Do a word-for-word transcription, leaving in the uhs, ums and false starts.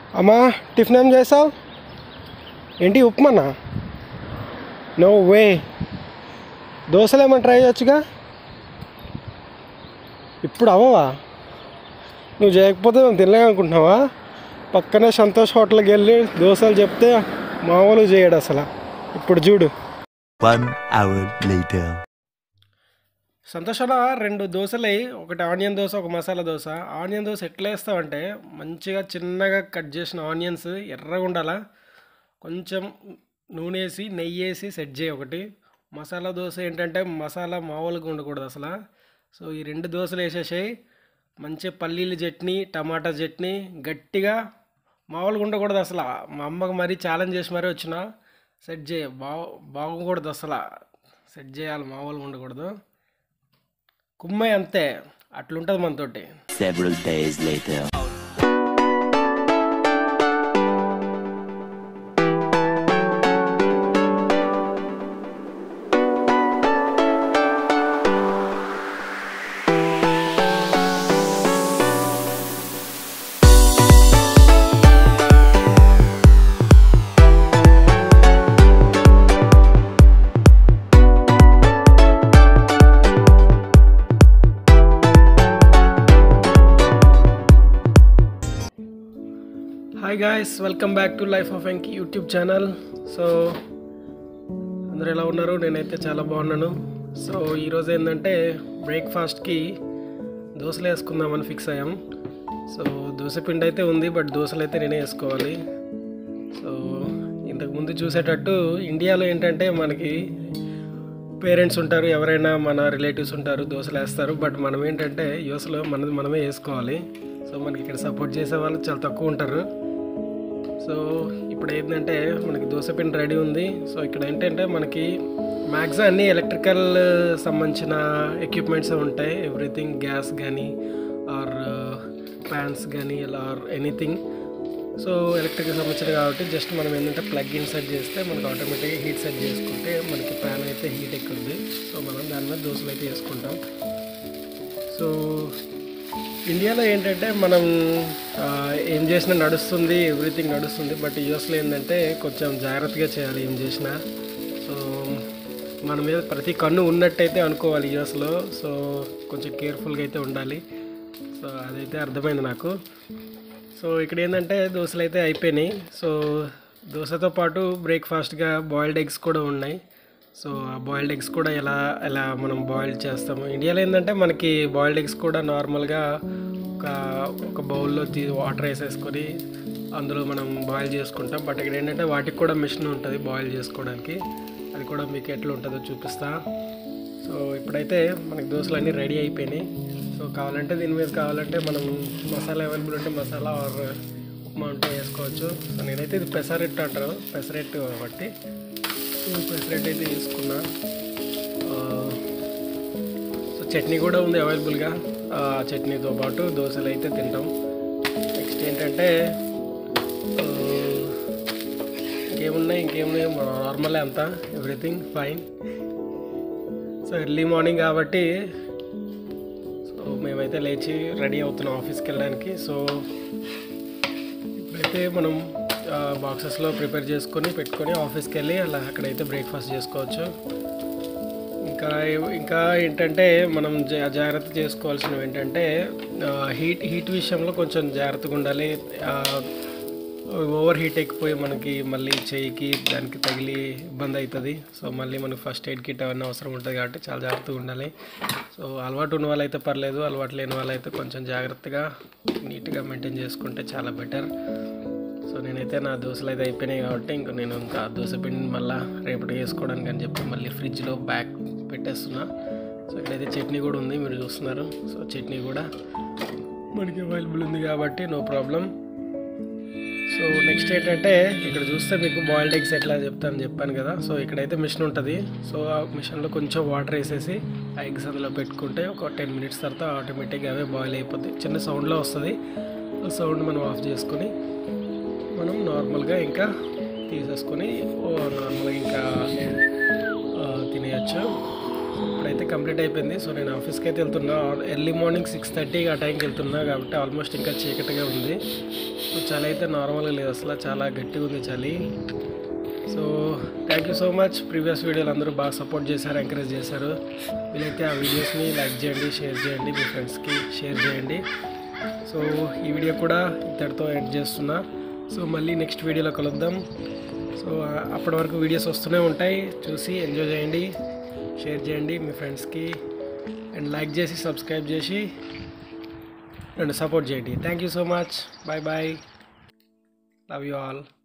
అమ్మా టిఫిన్ ఏం చేసావు? ఏంటి ఉప్మానా? No way. దోశలు ఏమైనా ట్రై చేయొచ్చుగా. ఇప్పుడు అవ్వవా? నువ్వు చేయకపోతే మేము తినలేమనుకుంటున్నావా? పక్కనే సంతోష్ హోటల్కి వెళ్ళి దోశలు చెప్తే మామూలు చేయడు అసలు. ఇప్పుడు చూడు. సంతోషాల రెండు దోశలు వేయి, ఒకటి ఆనియన్ దోశ, ఒక మసాలా దోశ. ఆనియన్ దోశ ఎట్లా వేస్తావంటే మంచిగా చిన్నగా కట్ చేసిన ఆనియన్స్ ఎర్రగా ఉండాలా, కొంచెం నూనె వేసి నెయ్యి వేసి సెట్ చేయి ఒకటి. మసాలా దోశ ఏంటంటే మసాలా మామూలుగా ఉండకూడదు అసలు. సో ఈ రెండు దోశలు వేసేసాయి. మంచి పల్లీల చట్నీ, టమాటా చట్నీ గట్టిగా మామూలుగా ఉండకూడదు అసలు. మా అమ్మకి మరీ ఛాలెంజ్ చేసి మరీ వచ్చిన సెట్ చేయ బాగు బాగకూడదు అసలు. సెట్ చేయాలి, మామూలుగా ఉండకూడదు. కుమ్మాయి అంతే, అట్లుంటుంది మనతోటి. Several days later. Hi guys, welcome back to life of Venky YouTube channel. So అందరూ ఎలా ఉన్నారు? నేనైతే చాలా బాగున్నాను. సో ఈరోజు ఏంటంటే బ్రేక్ఫాస్ట్కి దోశలు వేసుకుందామని ఫిక్స్ అయ్యాం. సో దోశ పిండి అయితే ఉంది, బట్ దోశలు అయితే నేనే వేసుకోవాలి. సో ఇంతకుముందు చూసేటట్టు ఇండియాలో ఏంటంటే మనకి పేరెంట్స్ ఉంటారు, ఎవరైనా మన రిలేటివ్స్ ఉంటారు, దోశలు వేస్తారు. బట్ మనం ఏంటంటే యూఎస్లో మనది మనమే వేసుకోవాలి. సో మనకి ఇక్కడ సపోర్ట్ చేసే వాళ్ళు చాలా తక్కువ ఉంటారు. సో ఇప్పుడు ఏంటంటే మనకి దోశపిండి రెడీ ఉంది. సో ఇక్కడ ఏంటంటే మనకి మ్యాక్సిమం అన్నీ ఎలక్ట్రికల్ సంబంధించిన ఎక్విప్మెంట్స్ ఉంటాయి. ఎవ్రీథింగ్, గ్యాస్ కానీ ఆర్ ప్యాన్స్ కానీ ఆర్ ఎనీథింగ్. సో ఎలక్ట్రికల్ సంబంధించిన కాబట్టి జస్ట్ మనం ఏంటంటే ప్లగ్ ఇన్ సెట్ చేస్తే మనకు ఆటోమేటిక్గా హీట్ సెట్ చేసుకుంటే మనకి ప్యాన్ అయితే హీట్ ఎక్కుద్ది. సో మనం దాని మీద దోశలు అయితే వేసుకుంటాం. సో ఇండియాలో ఏంటంటే మనం ఏం చేసినా నడుస్తుంది, ఎవ్రీథింగ్ నడుస్తుంది. బట్ యూఎస్లో ఏంటంటే కొంచెం జాగ్రత్తగా చేయాలి ఏం చేసినా. సో మన మీద ప్రతి కన్ను ఉన్నట్టయితే అనుకోవాలి యూఎస్లో. సో కొంచెం కేర్ఫుల్గా అయితే ఉండాలి. సో అదైతే అర్థమైంది నాకు. సో ఇక్కడ ఏంటంటే దోశలు అయితే అయిపోయినాయి. సో దోశతో పాటు బ్రేక్ఫాస్ట్గా బాయిల్డ్ ఎగ్స్ కూడా ఉన్నాయి. సో ఆ బాయిల్డ్ ఎగ్స్ కూడా ఎలా ఎలా మనం బాయిల్ చేస్తాము. ఇండియాలో ఏంటంటే మనకి బాయిల్డ్ ఎగ్స్ కూడా నార్మల్గా ఒక ఒక బౌల్లో వాటర్ వేసేసుకొని అందులో మనం బాయిల్ చేసుకుంటాం. బట్ ఇక్కడ ఏంటంటే వాటికి కూడా మిషన్ ఉంటుంది బాయిల్ చేసుకోవడానికి. అది కూడా మీకు ఎట్లా ఉంటుందో చూపిస్తా. సో ఇప్పుడైతే మనకి దోశలు అన్నీ రెడీ అయిపోయినాయి. సో కావాలంటే దీని మీద కావాలంటే మనం మసాలా అవైలబుల్ ఉంటే మసాలా ఆర్ ఉప్మా ఉంటే వేసుకోవచ్చు. సో నేనైతే ఇది పెసరెట్టు అంటారు, పెసరెట్టు కాబట్టి పెసరెట్ అయితే తీసుకున్నా. సో చట్నీ కూడా ఉంది అవైలబుల్గా. ఆ చట్నీతో పాటు దోశలు అయితే తింటాం. నెక్స్ట్ ఏంటంటే ఇంకేమున్నాయి ఇంకేమున్నాయి నార్మలే అంతా, everything fine. So early morning కాబట్టి సో మేమైతే లేచి రెడీ అవుతున్నాం ఆఫీస్కి వెళ్ళడానికి. సో ఇప్పుడైతే మనం బాక్సెస్లో ప్రిపేర్ చేసుకొని పెట్టుకొని ఆఫీస్కి వెళ్ళి అలా అక్కడైతే బ్రేక్ఫాస్ట్ చేసుకోవచ్చు. ఇంకా ఇంకా ఏంటంటే మనం జాగ్రత్త చేసుకోవాల్సినవి ఏంటంటే హీట్ హీట్ విషయంలో కొంచెం జాగ్రత్తగా ఉండాలి. ఓవర్ హీట్ ఎక్కిపోయి మనకి మళ్ళీ చేయికి దానికి తగిలి ఇబ్బంది అవుతుంది. సో మళ్ళీ మనకి ఫస్ట్ ఎయిడ్ కిట్ అవన్నీ అవసరం ఉంటుంది కాబట్టి చాలా జాగ్రత్తగా ఉండాలి. సో అలవాటు ఉన్న వాళ్ళైతే పర్లేదు, అలవాటు లేని వాళ్ళైతే కొంచెం జాగ్రత్తగా నీట్గా మెయింటైన్ చేసుకుంటే చాలా బెటర్. సో నేనైతే నా దోశలు అయితే అయిపోయినాయి కాబట్టి ఇంకా నేను ఇంకా దోశ పిండి మళ్ళీ రేపటి వేసుకోవడానికి అని చెప్పి మళ్ళీ ఫ్రిడ్జ్లో బ్యాక్ పెట్టేస్తున్నా. సో ఇక్కడైతే చట్నీ కూడా ఉంది, మీరు చూస్తున్నారు. సో చట్నీ కూడా మనకి అవైలబుల్ ఉంది కాబట్టి నో ప్రాబ్లం. సో నెక్స్ట్ ఏంటంటే ఇక్కడ చూస్తే మీకు బాయిల్డ్ ఎగ్స్ ఎట్లా చెప్తాను చెప్పాను కదా. సో ఇక్కడైతే మిషన్ ఉంటుంది. సో ఆ మిషన్లో కొంచెం వాటర్ వేసేసి ఆ ఎగ్స్ అందులో పెట్టుకుంటే ఒక టెన్ మినిట్స్ తర్వాత ఆటోమేటిక్గా అవే బాయిల్ అయిపోతాయి. చిన్న సౌండ్లో వస్తుంది. ఆ సౌండ్ మనం ఆఫ్ చేసుకొని మనం నార్మల్గా ఇంకా తీసేసుకొని నార్మల్గా ఇంకా తినేయచ్చు. ఇప్పుడైతే కంప్లీట్ అయిపోయింది. సో నేను ఆఫీస్కి అయితే వెళ్తున్నా. ఎర్లీ మార్నింగ్ సిక్స్ థర్టీ ఆ టైంకి వెళ్తున్నా కాబట్టి ఆల్మోస్ట్ ఇంకా చీకటిగా ఉంది. సో చలి అయితే నార్మల్గా లేదు, అసలు చాలా గట్టిగా ఉంది చలి. So thank you so much. Previous వీడియోలు అందరూ బాగా సపోర్ట్ చేశారు, ఎంకరేజ్ చేశారు. వీలైతే ఆ వీడియోస్ని లైక్ చేయండి, షేర్ చేయండి, మీ ఫ్రెండ్స్కి షేర్ చేయండి. సో ఈ వీడియో కూడా ఇంతటితో ఎండ్ చేస్తున్నా. సో మళ్ళీ నెక్స్ట్ వీడియోలో కలుద్దాం. సో అప్పటి వరకు వీడియోస్ వస్తూనే ఉంటాయి, చూసి ఎంజాయ్ చేయండి, షేర్ చేయండి మీ ఫ్రెండ్స్కి, అండ్ లైక్ చేసి సబ్స్క్రైబ్ చేసి నన్ను సపోర్ట్ చేయండి. Thank you so much. Bye bye. Love you all.